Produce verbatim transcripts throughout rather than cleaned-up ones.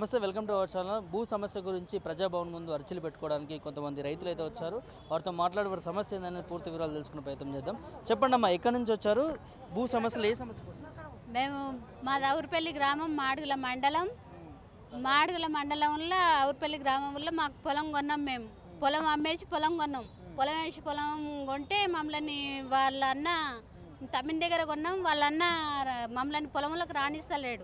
నమస్తే, welcome to our channel. భూ సమస్య గురించి ప్రజాభవన్ ముందు అర్జీలు పెట్టుకోవడానికి కొంతమంది రైతులు అయితే వచ్చారు. వారితో మాట్లాడే వారి సమస్య ఏందనేది పూర్తి వివరాలు తెలుసుకునే ప్రయత్నం చేద్దాం. చెప్పండి అమ్మా, ఎక్కడి నుంచి వచ్చారు? భూ సమస్యలు ఏ సమస్య? మేము మా ఔర్పల్లి గ్రామం మాడుగుల మండలం మాడుగుల మండలంలో ఔర్పల్లి గ్రామంలో మాకు పొలం కొన్నాం. మేము పొలం అమ్మేసి పొలం కొన్నాం. పొలం వేసి పొలం కొంటే మమ్మల్ని వాళ్ళ అన్న తమ్మిన దగ్గర కొన్నాం. వాళ్ళ అన్న మమ్మల్ని పొలంలోకి రాణిస్తలేడు.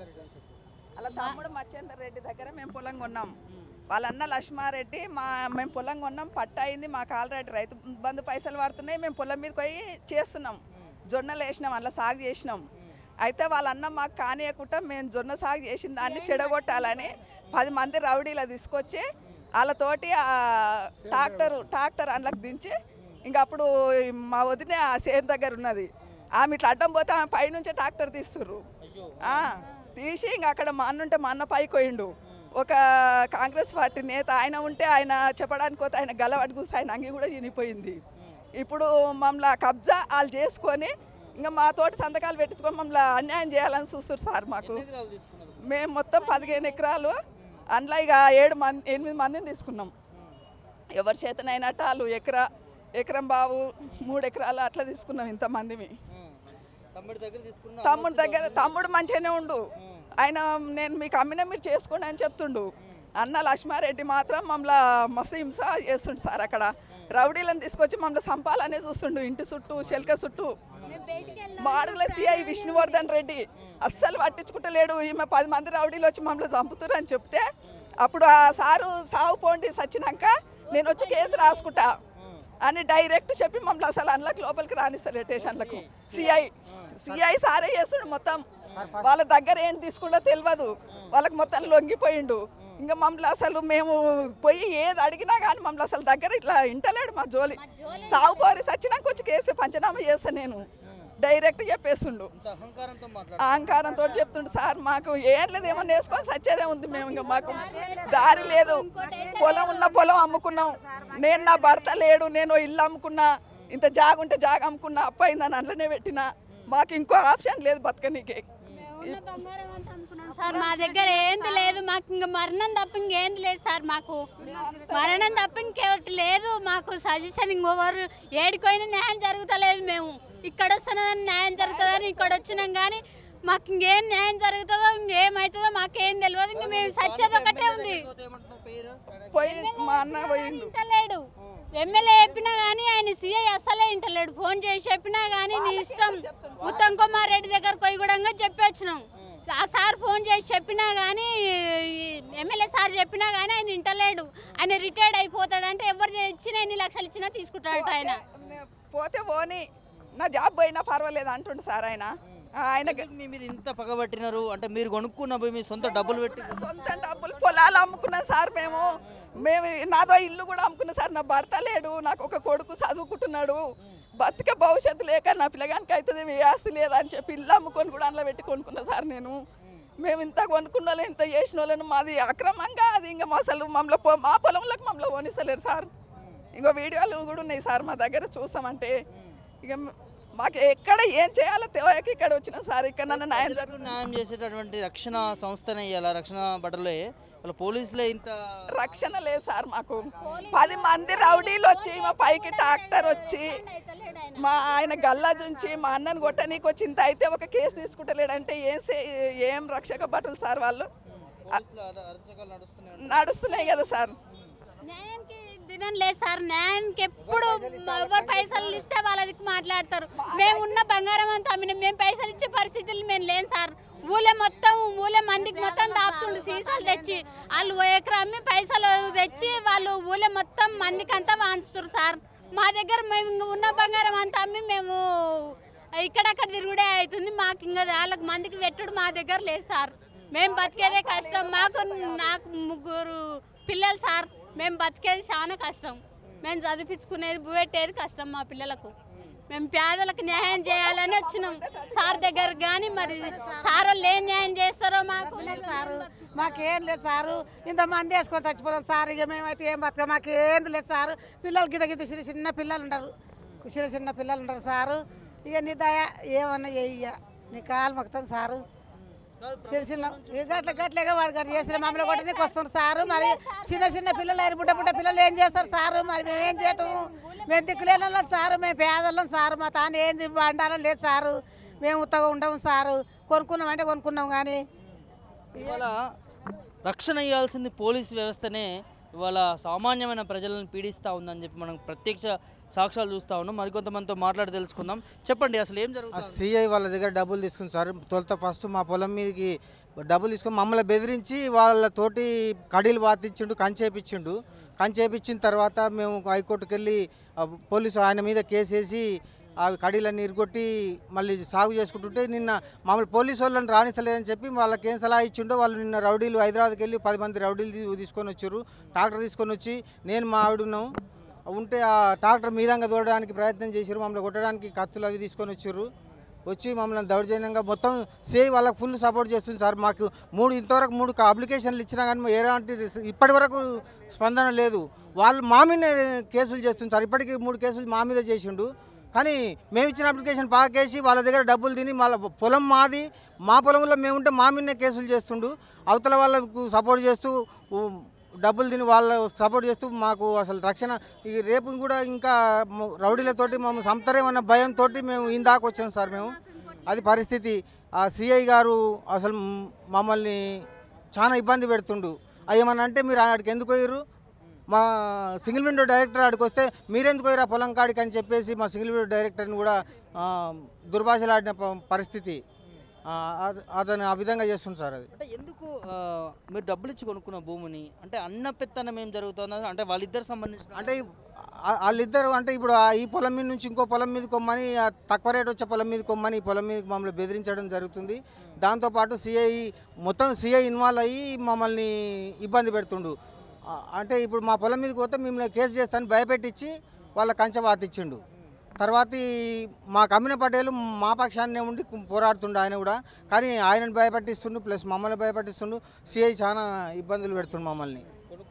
అలా తమ్ముడు మచ్చేందర్ రెడ్డి దగ్గర మేము పొలం కొన్నాం. వాళ్ళన్న లక్ష్మారెడ్డి మా మేము పొలం కొన్నాం, పట్ట అయింది మాకు. ఆల్రెడీ రైతు బంధు పైసలు పడుతున్నాయి. మేము పొలం మీదకి పోయి చేస్తున్నాం, జొన్నలు వేసినాం, అలా సాగు చేసినాం. అయితే వాళ్ళన్న మాకు కానియకుండా మేము జొన్న సాగు చేసిన దాన్ని చెడగొట్టాలని పది మంది రౌడీలా తీసుకొచ్చి వాళ్ళతోటి ట్రాక్టర్ ట్రాక్టర్ అందులోకి దించి ఇంకా అప్పుడు మా వదిన ఆ సేన్ దగ్గర ఉన్నది, ఆమె ఇట్లా అడ్డం పోతే ఆమె పైనుంచే ట్రాక్టర్ తీస్తుర్రు. తీసి ఇంకా అక్కడ మా అన్న ఉంటే మా అన్న పైకి పోయిండు. ఒక కాంగ్రెస్ పార్టీ నేత ఆయన ఉంటే ఆయన చెప్పడానికి పోతే ఆయన గలవాడి కూసి ఆయన అంగి కూడా చనిపోయింది. ఇప్పుడు మమ్మల్ని కబ్జా వాళ్ళు చేసుకొని ఇంకా మా తోటి సంతకాలు పెట్టించుకొని మమ్మల్ని అన్యాయం చేయాలని చూస్తారు సార్. మాకు మేము మొత్తం పదిహేను ఎకరాలు అందులో ఇక ఏడు మంది ఎనిమిది మందిని తీసుకున్నాం. ఎవరి చేతనైనట్టు వాళ్ళు ఎకరా ఎకరం బాబు మూడు ఎకరాలు అట్లా తీసుకున్నాం. ఇంతమందిమి తమ్ముడు దగ్గర తమ్ముడు మంచిగానే ఉండు. ఆయన నేను మీకు అమ్మినా మీరు చేసుకోండి అని చెప్తుండు. అన్న లక్ష్మారెడ్డి మాత్రం మమ్మల్ని మస్తు హింస చేస్తుండు సార్. అక్కడ రౌడీలను తీసుకొచ్చి మమ్మల్ని సంపాలనే చూస్తుండు. ఇంటి చుట్టూ చెల్క చుట్టూ మాడుగుల సిఐ విష్ణువర్ధన్ రెడ్డి అస్సలు పట్టించుకుంటలేడు. ఈమె పది మంది రౌడీలు వచ్చి మమ్మల్ని చంపుతురు అని చెప్తే అప్పుడు ఆ సారు సాగు పోండి సచ్చినాక నేను వచ్చి కేసు రాసుకుంటా అని డైరెక్ట్ చెప్పి మమ్మల్ని అసలు అందులోకి లోపలికి రానిస్తలే స్టేషన్లకు. సిఐ సిఐ సారే చేస్తుండు మొత్తం. వాళ్ళ దగ్గర ఏం తీసుకుంటో తెలియదు, వాళ్ళకి మొత్తం లొంగిపోయిండు. ఇంకా మమ్మల్ని అసలు మేము పోయి ఏది అడిగినా కానీ మమ్మల్ని అసలు దగ్గర ఇట్లా ఇంటలేడు. మా జోలి సాగు పోరి సచ్చినాక వచ్చి కేసు పంచనామా చేస్తాను నేను డైరెక్ట్ చెప్పేస్తుండు. అహంకారంతో చెప్తుండు సార్. మాకు ఏం లేదు, ఏమన్నా వేసుకొని సచ్చేదే ఉంది. మేము ఇంకా మాకు దారి లేదు. పొలం ఉన్న పొలం అమ్ముకున్నాం. నేను నా భర్త లేడు, నేను ఇల్లు అమ్ముకున్నా, ఇంత జాగ ఉంటే జాగ అమ్ముకున్నా, అప్ప అయిందని అందులోనే పెట్టినా. మాకు ఇంకో ఆప్షన్ లేదు బతకనీకే. సార్ మా దగ్గర ఏంది లేదు, మాకు ఇంకా మరణం తప్ప ఇంకేంది లేదు సార్. మాకు మరణం తప్ప ఇంకేటి లేదు. మాకు సజెషన్ ఇంకోవరు ఏడిపోయినా న్యాయం జరుగుతలేదు. మేము ఇక్కడ వస్తున్నదని న్యాయం జరుగుతుందని ఇక్కడ వచ్చినాం కానీ మాకు ఇంకేం న్యాయం జరుగుతుందో ఇంకేమవుతుందో మాకేం తెలియదు. ఇంక మేము సచ్చేది ఒకటే ఉంది. ఇంటలేడు, ఎమ్మెల్యే చెప్పినా కానీ ఆయన సీఐ అస్సలే ఇంటలేడు. ఫోన్ చేసి చెప్పినా కానీ నీ ఇష్టం ఉత్తమ్ కుమార్ రెడ్డి దగ్గర పోయి కూడా చెప్పి వచ్చినాం. ఆ సార్ ఫోన్ చేసి చెప్పినా కానీ ఎమ్మెల్యే సార్ చెప్పినా కానీ ఆయన ఇంటలేడు. ఆయన రిటైర్డ్ అయిపోతాడంటే ఎవరు ఇచ్చినా ఎన్ని లక్షలు ఇచ్చినా తీసుకుంటాడట. ఆయన పోతే పోనీ నా జాబ్ పోయినా పర్వాలేదు అంటుండు సార్. ఆయన ఆయన మీ మీద ఇంత పగబట్టినారు అంటే మీరు కొనుక్కున్న మీ సొంత డబ్బులు పెట్టి సొంత డబ్బులు పొలాలు అమ్ముకున్నాం సార్. మేము మేము నాదో ఇల్లు కూడా అమ్ముకున్నాం సార్. నా భర్త లేడు, నాకు ఒక కొడుకు చదువుకుంటున్నాడు. బతికే భవిష్యత్తు లేక నా పిల్లగానికి అవుతుంది, ఏ ఆస్తి లేదని చెప్పి ఇల్లు అమ్ముకొని కూడా అందులో పెట్టి కొనుక్కున్నా సార్. నేను మేము ఇంత కొనుక్కున్న వాళ్ళు ఇంత చేసిన వాళ్ళని మాది అక్రమంగా అది ఇంకా అసలు మమ్మల్ని మా పొలంలోకి మమ్మల్ని పోనిస్తలేరు సార్. ఇంకో వీడియోలు కూడా ఉన్నాయి సార్ మా దగ్గర, చూస్తామంటే ఇక మాకు ఎక్కడ ఏం చేయాలో తెలియక ఇక్కడ వచ్చిన సార్. ఇక్కడ నన్ను న్యాయం జరుగుతుంది. న్యాయం చేసేటటువంటి రక్షణ సంస్థనే ఇవ్వాలి. రక్షణ బట్టలే వాళ్ళ పోలీసులే ఇంత రక్షణ లేదు సార్. మాకు పది మంది రౌడీలు వచ్చి మా పైకి ట్రాక్టర్ వచ్చి మా ఆయన గల్లా నుంచి మా అన్నను కొట్టనీకి వచ్చి ఇంత అయితే ఒక కేసు తీసుకుంటలేడంటే ఏం ఏం రక్షక బట్టలు సార్. వాళ్ళు నడుస్తున్నాయి కదా సార్. న్యాయానికి దినం లేదు సార్. న్యాయానికి ఎప్పుడు ఎవరు పైసలు ఇస్తే వాళ్ళకి మాట్లాడతారు. మేము ఉన్న బంగారం అంతా అమ్మిన మేము పైసలు ఇచ్చే పరిస్థితులు మేము లేను సార్. ఊళ్ళో మొత్తం ఊళ్ళో మందికి మొత్తం దాపుతుండు సీసాలు తెచ్చి. వాళ్ళు ఎకరా అమ్మి పైసలు తెచ్చి వాళ్ళు ఊళ్ళో మొత్తం మందికి అంతా వాంచుతారు సార్. మా దగ్గర మేము ఉన్న బంగారం అంతా అమ్మి మేము ఇక్కడక్కడ తిరుగుడే అవుతుంది. మాకు ఇంకా వాళ్ళకి మందికి పెట్టుడు మా దగ్గర లేదు సార్. మేము బతికేదే కష్టం. మాకు నాకు ముగ్గురు పిల్లలు సార్. మేము బతికేది చాలా కష్టం. మేము చదివించుకునేది పెట్టేది కష్టం మా పిల్లలకు. మేము పేదలకు న్యాయం చేయాలని వచ్చినాం సార్ దగ్గర. కానీ మరి సార్ వాళ్ళు ఏం న్యాయం చేస్తారో మాకు సారు. మాకేం లేదు సారు. ఇంతమంది వేసుకొని చచ్చిపోతాం సార్. ఇక మేమైతే ఏం బతుక మాకేం లేదు సారు. పిల్లలు గిద గిద్ద చిన్న చిన్న పిల్లలు ఉండరు, చిన్న చిన్న పిల్లలు ఉండరు సారు. ఇక నీ దయ ఏమన్నా చెయ్య, నీ కాలు మొక్కుతాను సారు. చిన్న చిన్న ఇక గట్ల గట్లేగా వాడు గట్ల చేసిన మమ్మల్ని కొట్టడానికి వస్తున్నారు సారు. మరి చిన్న చిన్న పిల్లలు అయిన బుడ్డ బుడ్డ పిల్లలు ఏం చేస్తారు సారు? మరి మేము ఏం చేస్తాము? మేము దిక్కులేని వాళ్ళం సారు, మేము పేదవాళ్ళం సారు. మా తాను ఏంది బండాలం లేదు సారు. మేము ఉత్తగా ఉండము సారు. కొనుక్కున్నాం అంటే కొనుక్కున్నాం కానీ ఇవాళ రక్షణ ఇవ్వాల్సింది పోలీస్ వ్యవస్థనే ఇవాళ సామాన్యమైన ప్రజలను పీడిస్తూ ఉందని చెప్పి మనం ప్రత్యక్ష సాక్ష్యాలు చూస్తూ ఉన్నాం. మరికొంతమందితో మాట్లాడి తెలుసుకుందాం. చెప్పండి, అసలు ఏం జరుగుతుంది? సిఐ వాళ్ళ దగ్గర డబ్బులు తీసుకుని సార్, తొలుత ఫస్ట్ మా పొలం మీదకి డబ్బులు తీసుకొని మమ్మల్ని బెదిరించి వాళ్ళతోటి కడీలు వాతించిండు, కంచేపించిండు. కంచేపించిన తర్వాత మేము హైకోర్టుకు వెళ్ళి పోలీసు ఆయన మీద కేసు వేసి ఆ కడీలన్నీ ఇరుగొట్టి మళ్ళీ సాగు చేసుకుంటుంటే నిన్న మమ్మల్ని పోలీసు వాళ్ళని రాణిస్తలేదని చెప్పి వాళ్ళకి ఏం సలహా ఇచ్చిండో వాళ్ళు నిన్న రౌడీలు హైదరాబాద్కి వెళ్ళి పది మంది రౌడీలు తీసుకొని వచ్చారు. ట్రాక్టర్ తీసుకొని వచ్చి నేను మా ఆవిడ ఉన్నాం ఉంటే ఆ ట్రాక్టర్ మీదంగా దూడడానికి ప్రయత్నం చేశారు. మమ్మల్ని కొట్టడానికి కత్తులు అవి తీసుకొని వచ్చారు. వచ్చి మమ్మల్ని దౌర్జన్యంగా మొత్తం సిఐ వాళ్ళకి ఫుల్ సపోర్ట్ చేస్తుంది సార్. మాకు మూడు ఇంతవరకు మూడు అప్లికేషన్లు ఇచ్చినా కానీ ఎలాంటి ఇప్పటి వరకు స్పందన లేదు. వాళ్ళు మా మీద కేసులు చేస్తుంది సార్. ఇప్పటికీ మూడు కేసులు మా మీద చేసిండు. కానీ మేము ఇచ్చిన అప్లికేషన్ పాకేసి వాళ్ళ దగ్గర డబ్బులు తిని వాళ్ళ పొలం మాది, మా పొలంలో మేము ఉంటే మా మీదనే కేసులు చేస్తుండు. అవతల వాళ్ళకు సపోర్ట్ చేస్తూ డబ్బులు తిని వాళ్ళ సపోర్ట్ చేస్తూ మాకు అసలు రక్షణ ఈ రేపు కూడా ఇంకా రౌడీలతోటి మమ్మల్ని సంతరేమన్న భయంతో మేము ఇందాక వచ్చాం సార్. మేము అది పరిస్థితి. ఆ సిఐ గారు అసలు మమ్మల్ని చాలా ఇబ్బంది పెడుతుండు. ఏమన్నా అంటే మీరు ఆడికి ఎందుకు పోయారు, మా సింగిల్ విండో డైరెక్టర్ ఆడికి వస్తే మీరెందుకు పోయారు ఆ పొలం కాడికి అని చెప్పేసి మా సింగిల్ విండో డైరెక్టర్ని కూడా దుర్భాషలాడిన పరిస్థితి. అతను ఆ విధంగా చేస్తుంది సార్. అది అంటే ఎందుకు మీరు డబ్బులు ఇచ్చి కొనుక్కున్న భూమిని అంటే అన్న పెత్తనం ఏం జరుగుతుంది అంటే వాళ్ళిద్దరు సంబంధించిన అంటే వాళ్ళిద్దరు అంటే ఇప్పుడు ఈ పొలం మీద నుంచి ఇంకో పొలం మీద కొమ్మని తక్కువ రేట్ వచ్చే పొలం మీద కొమ్మని ఈ పొలం మీద మమ్మల్ని బెదిరించడం జరుగుతుంది. దాంతోపాటు సిఐ మొత్తం సిఐ ఇన్వాల్వ్ అయ్యి మమ్మల్ని ఇబ్బంది పెడుతుండు. అంటే ఇప్పుడు మా పొలం మీదకి పోతే మిమ్మల్ని కేసు చేస్తాను భయపెట్టించి వాళ్ళ కంచె వాతిచ్చిండు. తర్వాత మా కమ్మిన పటేలు మా పక్షాన్నే ఉండి పోరాడుతుండు ఆయన కూడా. కానీ ఆయనను భయపట్టిస్తుండు ప్లస్ మమ్మల్ని భయపట్టిస్తుండు. సిఐ చాలా ఇబ్బందులు పెడుతుండు మమ్మల్ని.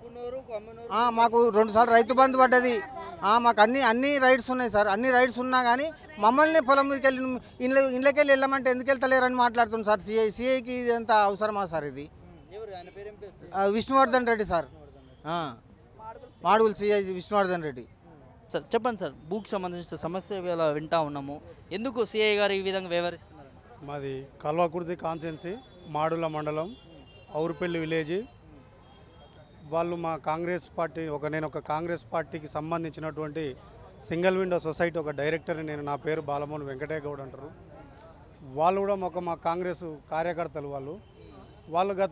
మాకు రెండుసార్లు రైతు బంధు పడ్డది. మాకు అన్ని అన్ని రైట్స్ ఉన్నాయి సార్. అన్ని రైట్స్ ఉన్నా కానీ మమ్మల్ని పొలం మీదకి వెళ్ళి ఇంట్లో ఇంట్లోకి వెళ్ళి వెళ్ళమంటే ఎందుకు వెళ్తలేరని మాట్లాడుతుంది సార్ సిఐ. సిఐకి ఇది ఎంత అవసరమా సార్? ఇది Vishnuvardhan Reddy sir, Madugula CI Vishnuvardhan Reddy sir. చెప్పండి సార్, భూకి సంబంధించిన సమస్య ఇలా వింటా ఉన్నాము. ఎందుకు సిఐ గారు ఈ విధంగా వ్యవహరిస్తున్నారు? మాది కల్వకుర్తి కాన్స్టిట్యున్సీ, మాడుల మండలం, ఔరుపల్లి విలేజ్. వాళ్ళు మా కాంగ్రెస్ పార్టీ ఒక నేను ఒక కాంగ్రెస్ పార్టీకి సంబంధించినటువంటి సింగిల్ విండో సొసైటీ ఒక డైరెక్టర్ని నేను. నా పేరు బాలమోహన్ వెంకటయ్య గౌడ్ అంటారు. వాళ్ళు కూడా ఒక మా కాంగ్రెస్ కార్యకర్తలు. వాళ్ళు వాళ్ళు గత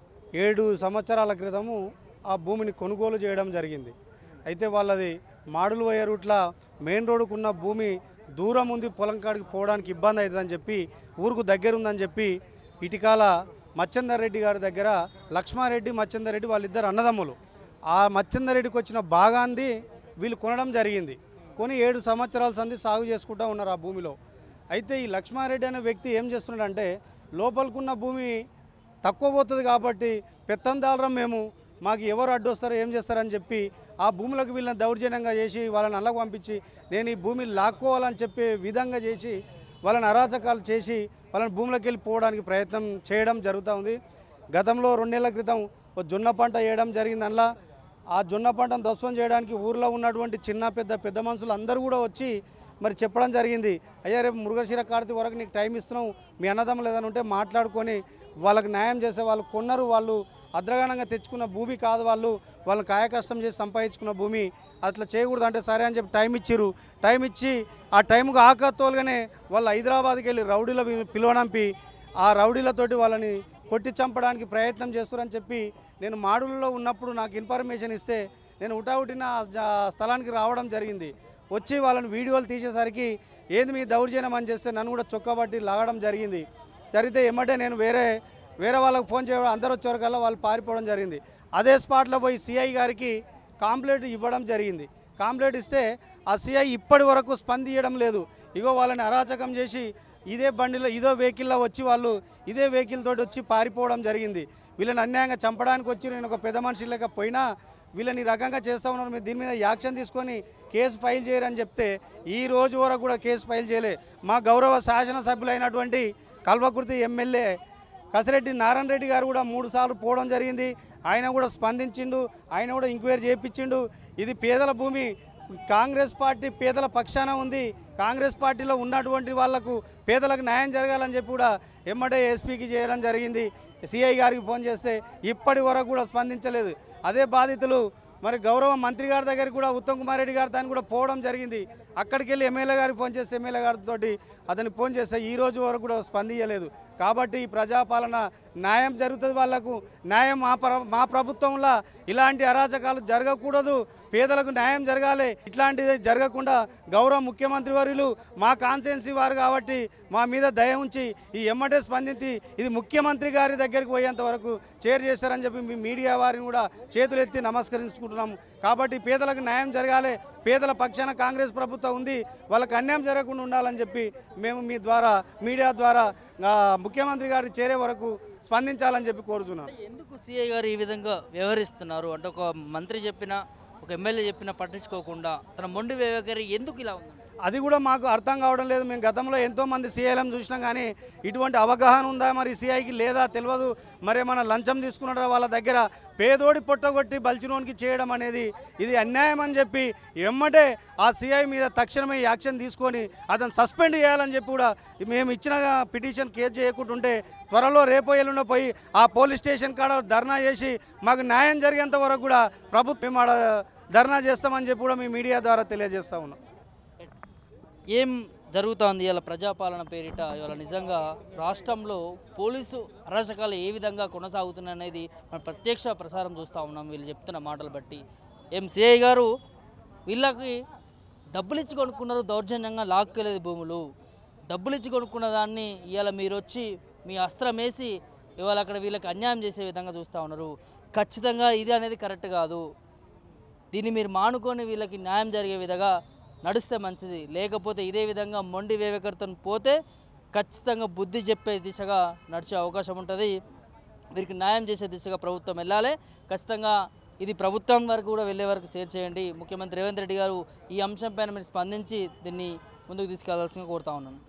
ఏడు సంవత్సరాల క్రితము ఆ భూమిని కొనుగోలు చేయడం జరిగింది. అయితే వాళ్ళది మాడులు పోయే రూట్ల మెయిన్ రోడ్డుకున్న భూమి దూరం ఉంది, పొలం కాడికి పోవడానికి ఇబ్బంది అవుతుందని చెప్పి ఊరుకు దగ్గర ఉందని చెప్పి ఇటికాల మచ్చందర్ రెడ్డి గారి దగ్గర లక్ష్మారెడ్డి మచ్చందర్ రెడ్డి వాళ్ళిద్దరు అన్నదమ్ములు. ఆ మచ్చందర్ రెడ్డికి వచ్చిన భాగాన్ని వీళ్ళు కొనడం జరిగింది. కొని ఏడు సంవత్సరాల సంది సాగు చేసుకుంటూ ఉన్నారు ఆ భూమిలో. అయితే ఈ లక్ష్మారెడ్డి అనే వ్యక్తి ఏం చేస్తున్నాడంటే లోపలికున్న భూమి తక్కువ పోతుంది కాబట్టి పెత్తందారం మేము, మాకు ఎవరు అడ్డు వస్తారో ఏం చేస్తారని చెప్పి ఆ భూములకు వీళ్ళని దౌర్జన్యంగా చేసి వాళ్ళని అల్లకు పంపించి నేను ఈ భూమిని లాక్కోవాలని చెప్పే విధంగా చేసి వాళ్ళని అరాచకాలు చేసి వాళ్ళని భూములకు వెళ్ళి పోవడానికి ప్రయత్నం చేయడం జరుగుతూ ఉంది. గతంలో రెండేళ్ల క్రితం ఒక జొన్న పంట వేయడం జరిగింది. అందులో ఆ జొన్న పంటను ధ్వంసం చేయడానికి ఊర్లో ఉన్నటువంటి చిన్న పెద్ద పెద్ద మనుషులు అందరూ కూడా వచ్చి మరి చెప్పడం జరిగింది. అయ్యా రేపు మృగశిర కార్తీ వరకు నీకు టైం ఇస్తున్నాం, మీ అన్నదమ్ములు ఏదైనా ఉంటే మాట్లాడుకొని వాళ్ళకి న్యాయం చేసే వాళ్ళు కొన్నారు. వాళ్ళు అద్రగానంగా తెచ్చుకున్న భూమి కాదు, వాళ్ళు వాళ్ళని కాయకష్టం చేసి సంపాదించుకున్న భూమి. అట్లా చేయకూడదు అంటే సరే అని చెప్పి టైం ఇచ్చిర్రు. టైం ఇచ్చి ఆ టైంకు ఆకత్తోలుగానే వాళ్ళు హైదరాబాద్కి వెళ్ళి రౌడీల పిలువనంపి ఆ రౌడీలతోటి వాళ్ళని కొట్టి చంపడానికి ప్రయత్నం చేస్తారని చెప్పి నేను మాడులలో ఉన్నప్పుడు నాకు ఇన్ఫర్మేషన్ ఇస్తే నేను ఉటావుటిన స్థలానికి రావడం జరిగింది. వచ్చి వాళ్ళని వీడియోలు తీసేసరికి ఏది మీ దౌర్జన్యం అని చేస్తే నన్ను కూడా చొక్కబట్టి లాగడం జరిగింది. జరిగితే ఎమ్మటే నేను వేరే వేరే వాళ్ళకి ఫోన్ చేయడం అందరూ వచ్చేవరకల్లా వాళ్ళు పారిపోవడం జరిగింది. అదే స్పాట్లో పోయి సిఐ గారికి కాంప్లైంట్ ఇవ్వడం జరిగింది. కాంప్లైంట్ ఇస్తే ఆ సిఐ ఇప్పటి వరకు స్పందించడం లేదు. ఇగో వాళ్ళని అరాచకం చేసి ఇదే బండిలో ఇదో వెహికల్లో వచ్చి వాళ్ళు ఇదే వెహికల్ తోటి వచ్చి పారిపోవడం జరిగింది. వీళ్ళని అన్యాయంగా చంపడానికి వచ్చి నేను ఒక పెద్ద మనిషి లేక పోయినా వీళ్ళని రకంగా చేస్తూ ఉన్నారు, మీరు దీని మీద యాక్షన్ తీసుకొని కేసు ఫైల్ చేయరని చెప్తే ఈ రోజు వరకు కూడా కేసు ఫైల్ చేయలే. మా గౌరవ శాసనసభ్యులైనటువంటి కల్వకుర్తి ఎమ్మెల్యే కసిరెడ్డి నారాయణ రెడ్డి గారు కూడా మూడు సార్లు పోవడం జరిగింది. ఆయన కూడా స్పందించిండు, ఆయన కూడా ఎంక్వైరీ చేయించిండు. ఇది పేదల భూమి, కాంగ్రెస్ పార్టీ పేదల పక్షాన ఉంది. కాంగ్రెస్ పార్టీలో ఉన్నటువంటి వాళ్లకు పేదలకు న్యాయం జరగాలని చెప్పి కూడా ఎమ్మడే ఎస్పీకి చేయడం జరిగింది. సిఐ గారికి ఫోన్ చేస్తే ఇప్పటి వరకు కూడా స్పందించలేదు. అదే బాధితులు మరి గౌరవ మంత్రి గారి దగ్గరికి కూడా ఉత్తమ్ కుమార్ రెడ్డి గారు దాన్ని కూడా పోవడం జరిగింది. అక్కడికి వెళ్ళి ఎమ్మెల్యే గారికి ఫోన్ చేస్తే ఎమ్మెల్యే గారితో అతన్ని ఫోన్ చేస్తే ఈ రోజు వరకు కూడా స్పందించలేదు. కాబట్టి ఈ ప్రజాపాలన న్యాయం జరుగుతుంది, వాళ్లకు న్యాయం మా ప్ర మా ప్రభుత్వంలో ఇలాంటి అరాచకాలు జరగకూడదు, పేదలకు న్యాయం జరగాలి. ఇట్లాంటిది జరగకుండా గౌరవ ముఖ్యమంత్రి వర్యులు మా కాన్స్టిట్యున్సీ వారు కాబట్టి మా మీద దయ ఉంచి ఈ ఎమ్మటే స్పందించి ఇది ముఖ్యమంత్రి గారి దగ్గరికి పోయేంత వరకు చేర్ చేస్తారని చెప్పి మీ మీడియా వారిని కూడా చేతులెత్తి నమస్కరించుకుంటున్నాము. కాబట్టి పేదలకు న్యాయం జరగాలి, పేదల పక్షాన కాంగ్రెస్ ప్రభుత్వం ఉంది, వాళ్ళకి అన్యాయం జరగకుండా ఉండాలని చెప్పి మేము మీ ద్వారా మీడియా ద్వారా ముఖ్యమంత్రి గారు చేరే వరకు స్పందించాలని చెప్పి కోరుతున్నాను. ఎందుకు సిఐ గారు ఈ విధంగా వ్యవహరిస్తున్నారు అంటే ఒక మంత్రి చెప్పినా ఒక ఎమ్మెల్యే చెప్పినా పట్టించుకోకుండా తన మొండి వైఖరి ఎందుకు ఇలా ఉంది? అది కూడా మాకు అర్థం కావడం లేదు. మేము గతంలో ఎంతోమంది సీఐలను చూసినాం కానీ ఇటువంటి అవగాహన ఉందా మరి సీఐకి లేదా తెలియదు. మరేమన్నా లంచం తీసుకున్నారా వాళ్ళ దగ్గర, పేదోడి పొట్టగొట్టి బలిచినోనికి చేయడం అనేది ఇది అన్యాయం అని చెప్పి ఎమ్మటే ఆ సీఐ మీద తక్షణమే యాక్షన్ తీసుకొని అతను సస్పెండ్ చేయాలని చెప్పి కూడా మేము ఇచ్చిన పిటిషన్ కేసు చేయకుండా ఉంటే త్వరలో రేపో ఎల్లుండో పోయి ఆ పోలీస్ స్టేషన్ కాడ ధర్నా చేసి మాకు న్యాయం జరిగేంత వరకు కూడా ప్రభుత్వం ఆడ ధర్నా చేస్తామని చెప్పి కూడా మీ మీడియా ద్వారా తెలియజేస్తా ఉన్నాం. ఏం జరుగుతోంది ఇవాళ ప్రజాపాలన పేరిట? ఇవాళ నిజంగా రాష్ట్రంలో పోలీసు అరాచకాలు ఏ విధంగా కొనసాగుతున్నాయి అనేది మనం ప్రత్యక్ష ప్రసారం చూస్తూ ఉన్నాం వీళ్ళు చెప్తున్న మాటలు బట్టి. ఏం సిఐ గారు వీళ్ళకి డబ్బులు ఇచ్చి కొనుక్కున్నారు, దౌర్జన్యంగా లాక్కెళ్ళేది భూములు, డబ్బులు ఇచ్చి కొనుక్కున్న దాన్ని ఇవాళ మీరు వచ్చి మీ అస్త్రం వేసి ఇవాళ అక్కడ వీళ్ళకి అన్యాయం చేసే విధంగా చూస్తూ ఉన్నారు. ఖచ్చితంగా ఇది అనేది కరెక్ట్ కాదు. దీన్ని మీరు మానుకొని వీళ్ళకి న్యాయం జరిగే విధంగా నడిస్తే మంచిది, లేకపోతే ఇదే విధంగా మొండి వివేకర్తో పోతే ఖచ్చితంగా బుద్ధి చెప్పే దిశగా నడిచే అవకాశం ఉంటుంది. వీరికి న్యాయం చేసే దిశగా ప్రభుత్వం వెళ్ళాలి. ఖచ్చితంగా ఇది ప్రభుత్వం వరకు కూడా వెళ్ళే వరకు షేర్ చేయండి. ముఖ్యమంత్రి రేవంత్ రెడ్డి గారు ఈ అంశంపైన మీరు స్పందించి దీన్ని ముందుకు తీసుకెళ్లాల్సిందిగా కోరుతా ఉన్నాను.